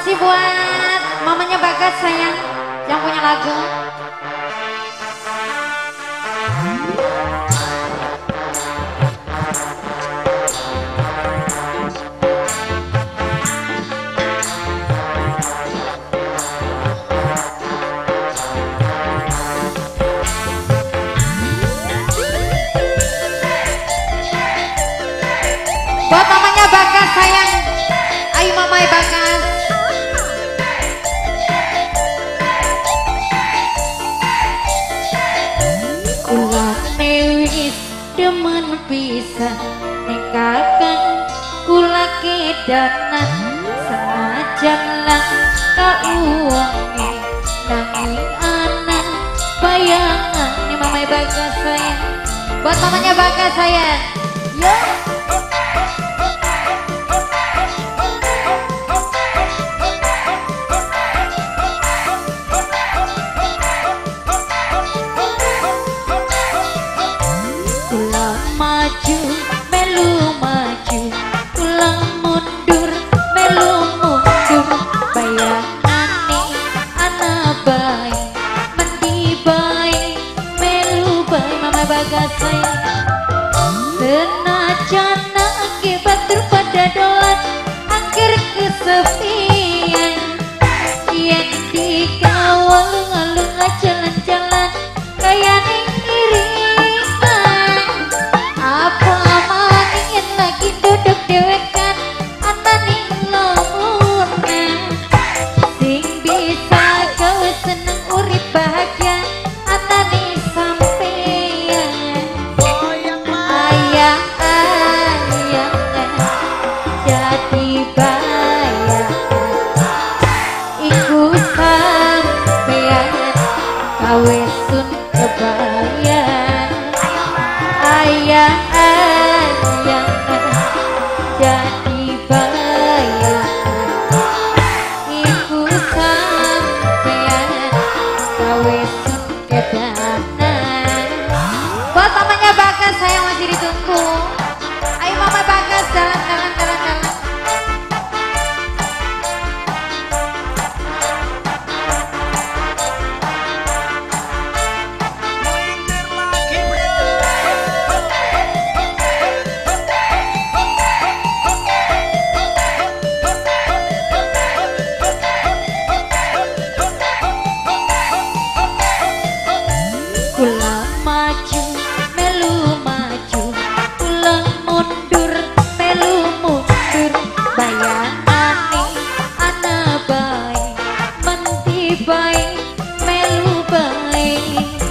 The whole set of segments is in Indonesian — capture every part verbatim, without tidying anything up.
Makasih buat mamanya Bagas sayang yang punya lagu. Buat mamanya Bagas sayang, ayo mamai Bagas. Kula newis demen pisan ninggalkan kula kedanan senajan lang kauwange nanging anak bayangan ini mamai Bagas sayang. Buat mamanya Bagas sayang, yo. Maju, melu maju, pulang mundur, melu mundur, bayangane anak baik, mandi baik, melu baik, mama Bagas sayang. Senajan akibat terpada dolan, akhir kesepian, yang dikawal ngalung jalan-jalan, kayak ning duduk dewekan anane lamunna sing bisa gawe seneng urip bahagia anane sampeyan ayang ayang jadi bayang iku sampeyan gawe sun kebayang ayang ayang jadi bayang iku sampeyan gawe sun kedanan. Buat mamanya Bagas sayang masih ditunggu. Ayo mama Bagas jalan jalan jalan jalan. Kula maju, melu maju, pulang mundur, melu mundur, bayangane anak baik, menti baik, melu baik.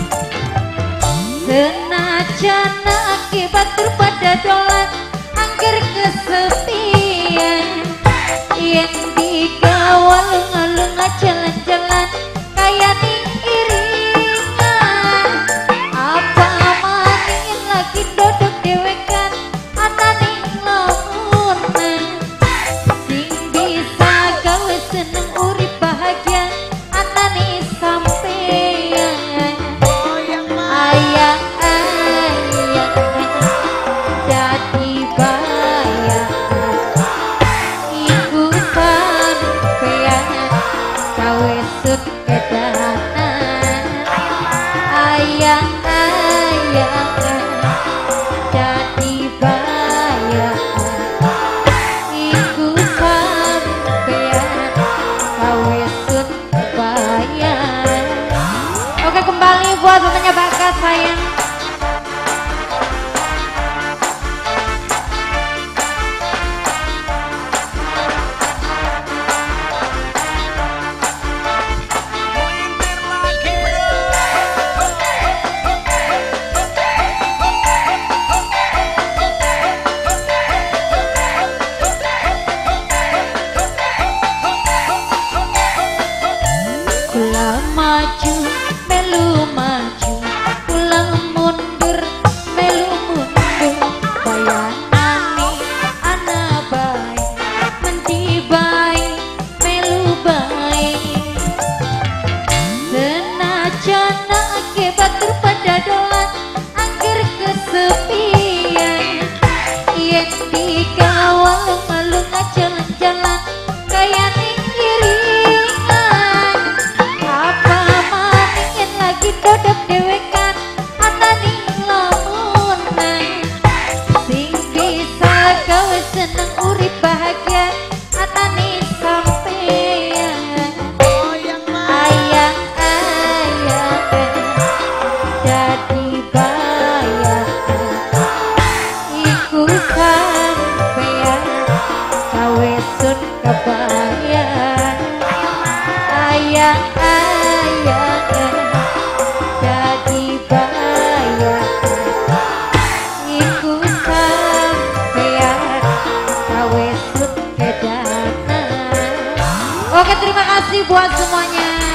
Senajan akibat terpada dolan, angker kesepian, yang dikawal ngalung jalan-jalan, kayak ning duduk dewekan anane lamunna sing bisa gawe seneng urip bahagia anane sampeyan ayang ayang jadi bayang iku sampeyan gawe sun kedanan ayang ayang jadi bayang iku sampeyan gawe sun kebayang. Oke kembali buat mamanya Bagas sayang. Maju, melu maju, pulang mundur, melu mundur, bayangane anak baik, menti baik, melu baik. Senajan akibat terpada dolan, akhir kesepian, yang dikawal malu jalan-jalan, kayak ning kiri. gawe sun kebayang ayah ayah jadi bayang iku sampean gawe sun kedanan. Oke, terima kasih buat semuanya.